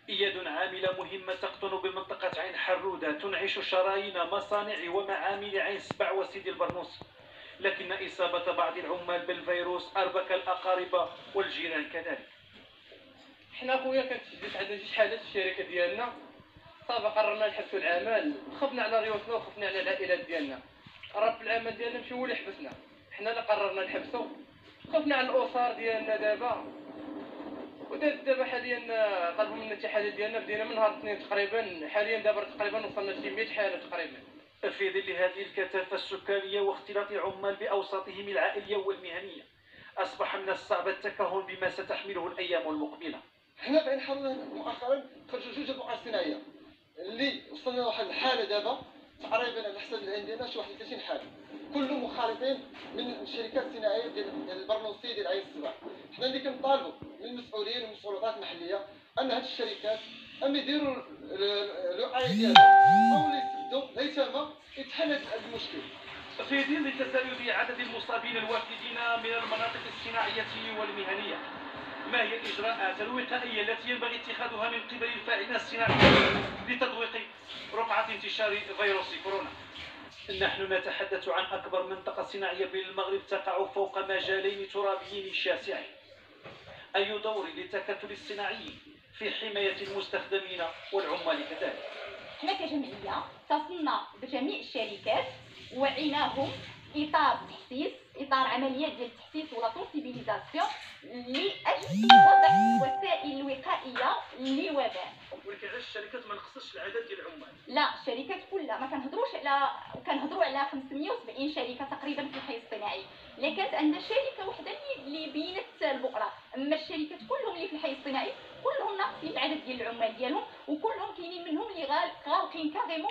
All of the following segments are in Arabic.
إياد عاملة مهمة تقطن بمنطقة عين حرودة تنعش شرايين مصانع ومعامل عين سبع وسيدي البرنوس، لكن إصابة بعض العمال بالفيروس أربك الأقارب والجيران كذلك. حنا خويا كانت عندنا شي حالات في الشركه ديالنا، صافي قررنا نحبسوا العمل، خفنا على ريوسنا وخفنا على العائلات ديالنا. رب العمل ديالنا ماشي هو اللي حبسنا، حنا اللي قررنا نحبسوا، خفنا على الاسر ديالنا دابا. ودابا حاليا طلبوا منا الاتحادات ديالنا، بدينا من نهار الاثنين تقريبا، حاليا دابا تقريبا وصلنا لشي 100 حاله تقريبا. في ظل هذه الكثافة السكانية واختلاط العمال بأوساطهم العائلية والمهنية، أصبح من الصعب التكهن بما ستحمله الأيام المقبلة. حنا في عين حرودة مؤخرا خرجوا جوج البقع الصناعيه اللي وصلنا لواحد الحاله دابا تقريبا على حسب العين ديالنا شي 31 حاله، كلهم مخالطين من الشركات الصناعيه ديال البرنوسي ديال عين السبع. حنا اللي كنطالبوا من المسؤولين والمسؤولات المحليه ان هذه الشركات اما يديروا الوقايه ديالهم او اللي يسدوا ليتما يتحل هذا المشكل. في ظل تزايد عدد المصابين الوافدين من المناطق الصناعية والمهنية، ما هي الإجراءات الوقائية التي ينبغي اتخاذها من قبل الفاعلين الصناعيين لتضويق رقعة انتشار فيروس كورونا؟ نحن نتحدث عن أكبر منطقة صناعية بالمغرب تقع فوق مجالين ترابيين شاسعين. أي دور للتكتل الصناعي في حماية المستخدمين والعمال كذلك؟ احنا كجمعية اتصلنا بجميع الشركات ووعيناهم إطار تحسيس، إطار عمليات ديال التحسيس ولا سونسيبيليزاسيون لأجل وضع الوسائل الوقائية للوباء. ولكن علاش الشركات ما نقصش العدد ديال العمال؟ لا، الشركات كلها ما كنهضروا على 570 شركة تقريبا في الحي الصناعي، اللي كانت عندنا شركة وحدة اللي بينت البؤرة، أما الشركات كلهم اللي في الحي الصناعي كلهم ناقصين العدد ديال العمال ديالهم، وكلهم كاينين منهم اللي غالقين كاريمون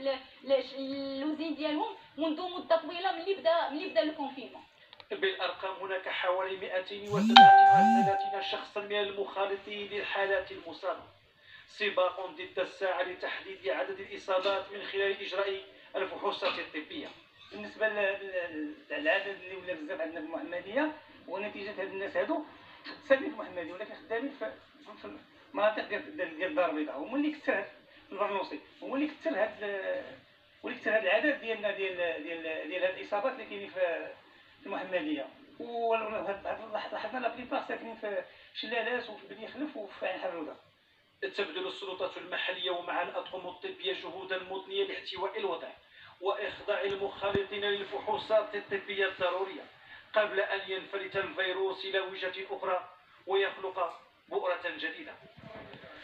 اللوزين ديالهم منذ مدة طويلة ملي بدا الكونفينمون. بالأرقام هناك حوالي 237 شخصا من المخالطين للحالات المصابة. سباق ضد الساعة لتحديد عدد الإصابات من خلال إجراء الفحوصات الطبية. بالنسبة للعدد اللي ولا بزاف عندنا في المحمدية، ونتيجة هاد الناس هادو ساكنين في المحمدية ولكن خدامين في المناطق ديال الدار البيضاء، هما اللي كثر هاد البرنوسي، هما اللي كثر هاد العدد ديالنا ديال هاد الإصابات اللي كاينين في المحمدية. لاحظنا لا بليبار ساكنين في شلالات وفي بني خلف وفي عين حرودة. تبذل السلطات المحلية ومع الأطقم الطبية جهودا مضنية لاحتواء الوضع وإخضاع المخالطين للفحوصات الطبية الضرورية قبل أن ينفلت الفيروس إلى وجهة أخرى ويخلق بؤرة جديدة.